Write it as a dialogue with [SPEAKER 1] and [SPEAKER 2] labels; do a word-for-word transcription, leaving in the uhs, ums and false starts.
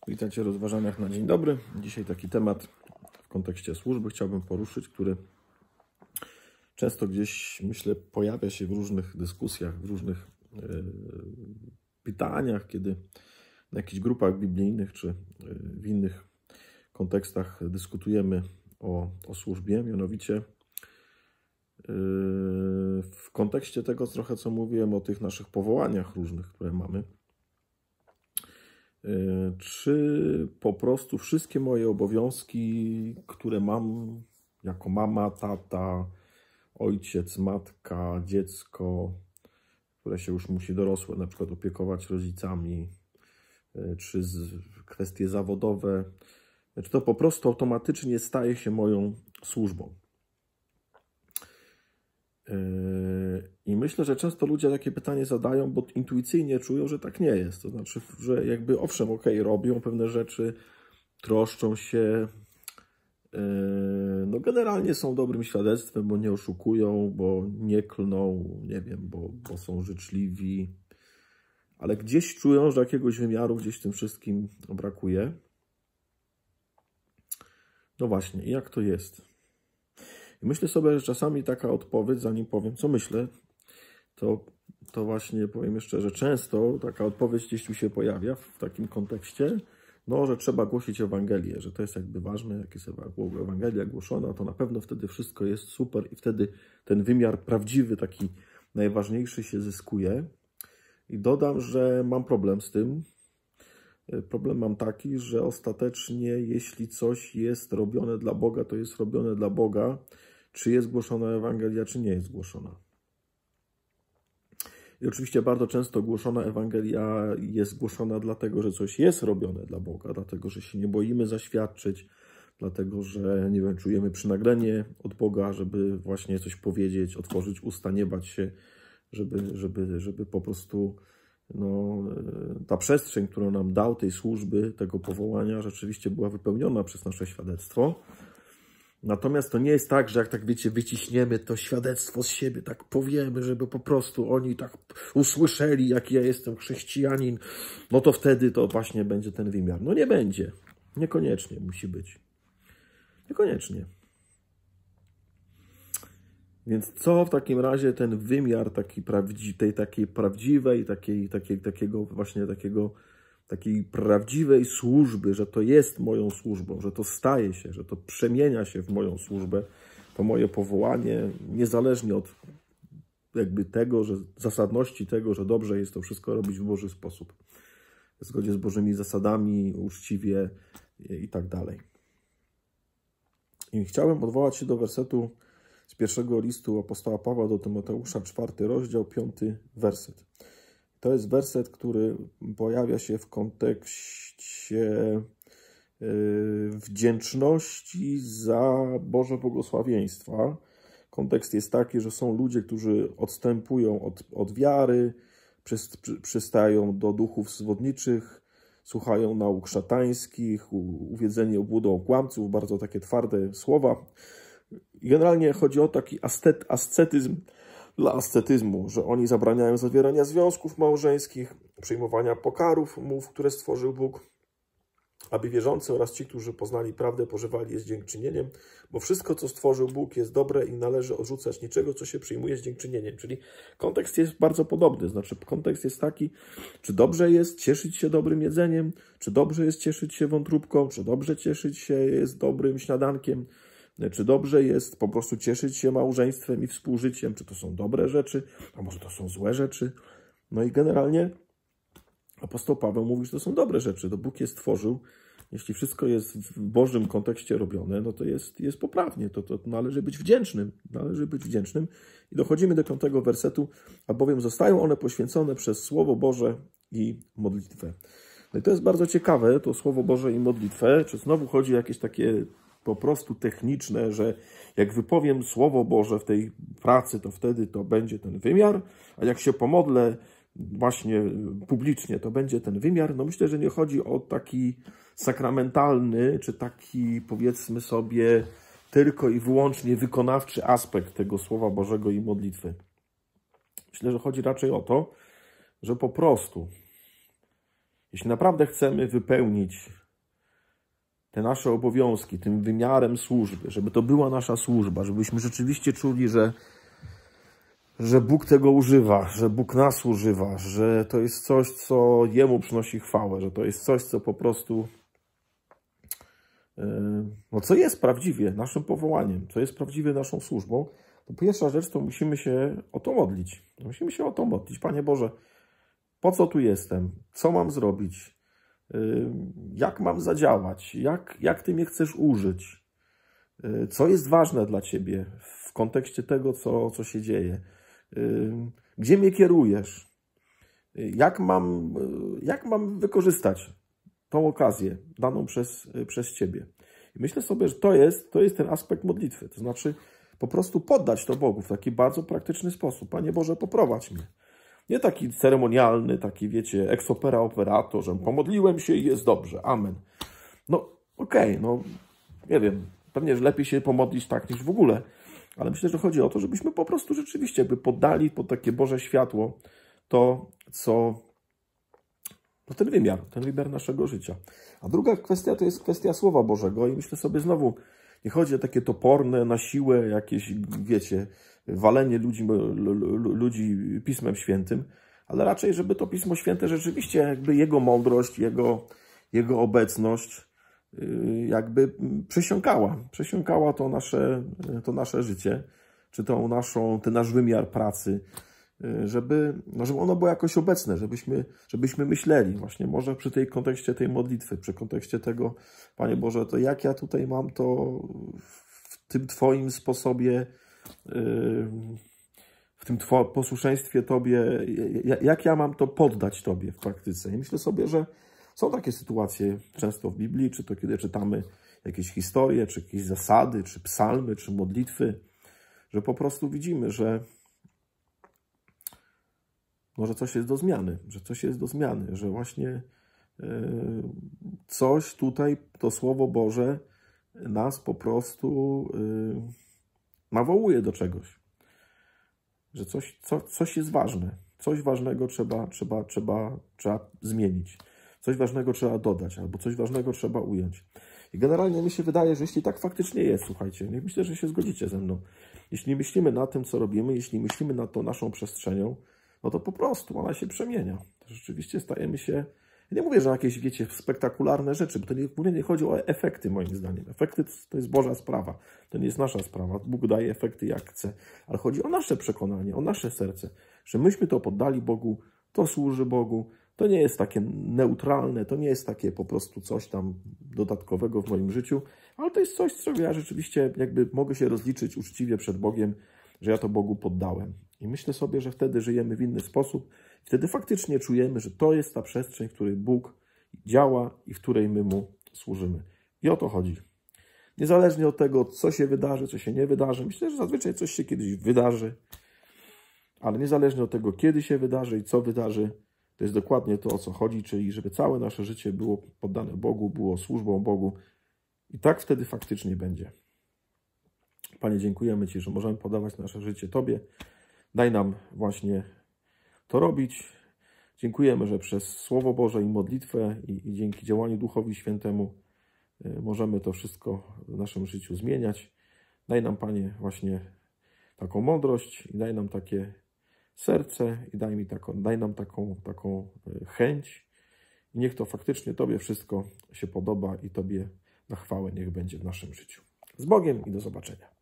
[SPEAKER 1] Witajcie w rozważaniach na dzień dobry. Dzisiaj taki temat w kontekście służby chciałbym poruszyć, który często gdzieś, myślę, pojawia się w różnych dyskusjach, w różnych yy, pytaniach, kiedy na jakichś grupach biblijnych czy w innych kontekstach dyskutujemy o, o służbie, mianowicie yy, w kontekście tego trochę, co mówiłem o tych naszych powołaniach różnych, które mamy. Czy po prostu wszystkie moje obowiązki, które mam jako mama, tata, ojciec, matka, dziecko, które się już musi dorosłe na przykład opiekować rodzicami, czy kwestie zawodowe, czy to po prostu automatycznie staje się moją służbą? I myślę, że często ludzie takie pytanie zadają, bo intuicyjnie czują, że tak nie jest. To znaczy, że jakby owszem, ok, robią pewne rzeczy, troszczą się, no generalnie są dobrym świadectwem, bo nie oszukują, bo nie klną, nie wiem, bo, bo są życzliwi, ale gdzieś czują, że jakiegoś wymiaru gdzieś tym wszystkim brakuje. No właśnie, i jak to jest? I myślę sobie, że czasami taka odpowiedź, zanim powiem, co myślę, to, to właśnie powiem jeszcze, że często taka odpowiedź gdzieś tu się pojawia w takim kontekście, no, że trzeba głosić Ewangelię, że to jest jakby ważne, jak jest Ewangelia głoszona, to na pewno wtedy wszystko jest super i wtedy ten wymiar prawdziwy, taki najważniejszy się zyskuje. I dodam, że mam problem z tym. Problem mam taki, że ostatecznie jeśli coś jest robione dla Boga, to jest robione dla Boga, czy jest głoszona Ewangelia, czy nie jest głoszona. I oczywiście bardzo często głoszona Ewangelia jest głoszona dlatego, że coś jest robione dla Boga, dlatego, że się nie boimy zaświadczyć, dlatego, że nie wiem, czujemy przynaglenie od Boga, żeby właśnie coś powiedzieć, otworzyć usta, nie bać się, żeby, żeby, żeby po prostu no, ta przestrzeń, którą nam dał tej służby, tego powołania, rzeczywiście była wypełniona przez nasze świadectwo. Natomiast to nie jest tak, że jak tak wiecie, wyciśniemy to świadectwo z siebie, tak powiemy, żeby po prostu oni tak usłyszeli, jaki ja jestem chrześcijanin, no to wtedy to właśnie będzie ten wymiar. No nie będzie. Niekoniecznie musi być. Niekoniecznie. Więc co w takim razie ten wymiar taki prawdzi tej takiej prawdziwej, takiej, takiej, takiego właśnie takiego, takiej prawdziwej służby, że to jest moją służbą, że to staje się, że to przemienia się w moją służbę, to moje powołanie, niezależnie od jakby tego, że zasadności tego, że dobrze jest to wszystko robić w Boży sposób, w zgodzie z Bożymi zasadami, uczciwie i tak dalej. I chciałem odwołać się do wersetu z pierwszego listu apostoła Pawła do Tymoteusza, czwarty rozdział, piąty werset. To jest werset, który pojawia się w kontekście wdzięczności za Boże błogosławieństwa. Kontekst jest taki, że są ludzie, którzy odstępują od, od wiary, przystają do duchów zwodniczych, słuchają nauk szatańskich, uwiedzeni obłudą kłamców, bardzo takie twarde słowa. Generalnie chodzi o taki ascet, ascetyzm dla ascetyzmu, że oni zabraniają zawierania związków małżeńskich, przyjmowania pokarów, mów, które stworzył Bóg, aby wierzący oraz ci, którzy poznali prawdę, pożywali je z dziękczynieniem, bo wszystko, co stworzył Bóg, jest dobre i należy odrzucać niczego, co się przyjmuje z dziękczynieniem. Czyli kontekst jest bardzo podobny. Znaczy, kontekst jest taki, czy dobrze jest cieszyć się dobrym jedzeniem, czy dobrze jest cieszyć się wątróbką, czy dobrze cieszyć się jest dobrym śniadankiem, czy dobrze jest po prostu cieszyć się małżeństwem i współżyciem, czy to są dobre rzeczy, a może to są złe rzeczy. No i generalnie apostoł Paweł mówi, że to są dobre rzeczy, to Bóg je stworzył. Jeśli wszystko jest w Bożym kontekście robione, no to jest, jest poprawnie, to, to należy być wdzięcznym, należy być wdzięcznym. I dochodzimy do piątego wersetu, albowiem zostają one poświęcone przez Słowo Boże i modlitwę. No i to jest bardzo ciekawe, to Słowo Boże i modlitwę, czy znowu chodzi o jakieś takie po prostu techniczne, że jak wypowiem Słowo Boże w tej pracy, to wtedy to będzie ten wymiar, a jak się pomodlę właśnie publicznie, to będzie ten wymiar. No myślę, że nie chodzi o taki sakramentalny, czy taki powiedzmy sobie tylko i wyłącznie wykonawczy aspekt tego Słowa Bożego i modlitwy. Myślę, że chodzi raczej o to, że po prostu jeśli naprawdę chcemy wypełnić te nasze obowiązki tym wymiarem służby, żeby to była nasza służba, żebyśmy rzeczywiście czuli, że, że Bóg tego używa, że Bóg nas używa, że to jest coś, co Jemu przynosi chwałę, że to jest coś, co po prostu, no co jest prawdziwie naszym powołaniem, co jest prawdziwie naszą służbą, to pierwsza rzecz, to musimy się o to modlić. Musimy się o to modlić. Panie Boże, po co tu jestem? Co mam zrobić? Jak mam zadziałać? Jak, jak Ty mnie chcesz użyć? Co jest ważne dla Ciebie w kontekście tego, co, co się dzieje? Gdzie mnie kierujesz? Jak mam, jak mam wykorzystać tą okazję daną przez, przez Ciebie? I myślę sobie, że to jest, to jest ten aspekt modlitwy. To znaczy po prostu poddać to Bogu w taki bardzo praktyczny sposób. Panie Boże, poprowadź mnie. Nie taki ceremonialny, taki, wiecie, ex opera operato, że pomodliłem się i jest dobrze. Amen. No, okej, okay, no, nie wiem. Pewnie, że lepiej się pomodlić tak niż w ogóle. Ale myślę, że chodzi o to, żebyśmy po prostu rzeczywiście jakby poddali pod takie Boże światło to, co... No ten wymiar, ten wymiar naszego życia. A druga kwestia to jest kwestia Słowa Bożego. I myślę sobie znowu, nie chodzi o takie toporne, na siłę jakieś, wiecie, walenie ludzi, ludzi Pismem Świętym, ale raczej, żeby to Pismo Święte rzeczywiście jakby Jego mądrość, Jego, Jego obecność jakby przesiąkała. Przesiąkała to nasze, to nasze życie, czy tą naszą, ten nasz wymiar pracy, żeby, no żeby ono było jakoś obecne, żebyśmy, żebyśmy myśleli właśnie może przy tej kontekście tej modlitwy, przy kontekście tego, Panie Boże, to jak ja tutaj mam to w tym Twoim sposobie, w tym two, posłuszeństwie Tobie, jak ja mam to poddać Tobie w praktyce. I myślę sobie, że są takie sytuacje często w Biblii, czy to kiedy czytamy jakieś historie, czy jakieś zasady, czy psalmy, czy modlitwy, że po prostu widzimy, że może coś jest do zmiany, że coś jest do zmiany, że właśnie coś tutaj, to Słowo Boże nas po prostu nawołuje do czegoś. Że coś, co, coś jest ważne. Coś ważnego trzeba, trzeba, trzeba, trzeba zmienić. Coś ważnego trzeba dodać, albo coś ważnego trzeba ująć. I generalnie mi się wydaje, że jeśli tak faktycznie jest, słuchajcie, myślę, że się zgodzicie ze mną. Jeśli myślimy nad tym, co robimy, jeśli myślimy nad tą naszą przestrzenią, no to po prostu ona się przemienia. To rzeczywiście stajemy się... Ja nie mówię, że jakieś, wiecie, spektakularne rzeczy, bo to nie, w ogóle nie chodzi o efekty, moim zdaniem. Efekty to jest Boża sprawa. To nie jest nasza sprawa. Bóg daje efekty jak chce. Ale chodzi o nasze przekonanie, o nasze serce. Że myśmy to poddali Bogu, to służy Bogu. To nie jest takie neutralne, to nie jest takie po prostu coś tam dodatkowego w moim życiu, ale to jest coś, co ja rzeczywiście jakby mogę się rozliczyć uczciwie przed Bogiem, że ja to Bogu poddałem. I myślę sobie, że wtedy żyjemy w inny sposób. Wtedy faktycznie czujemy, że to jest ta przestrzeń, w której Bóg działa i w której my Mu służymy. I o to chodzi. Niezależnie od tego, co się wydarzy, co się nie wydarzy. Myślę, że zazwyczaj coś się kiedyś wydarzy. Ale niezależnie od tego, kiedy się wydarzy i co wydarzy, to jest dokładnie to, o co chodzi, czyli żeby całe nasze życie było poddane Bogu, było służbą Bogu. I tak wtedy faktycznie będzie. Panie, dziękujemy Ci, że możemy podawać nasze życie Tobie. Daj nam właśnie to robić. Dziękujemy, że przez Słowo Boże i modlitwę i, i dzięki działaniu Duchowi Świętemu y, możemy to wszystko w naszym życiu zmieniać. Daj nam, Panie, właśnie taką mądrość i daj nam takie serce i daj, mi taką, daj nam taką, taką chęć. I niech to faktycznie Tobie wszystko się podoba i Tobie na chwałę niech będzie w naszym życiu. Z Bogiem i do zobaczenia.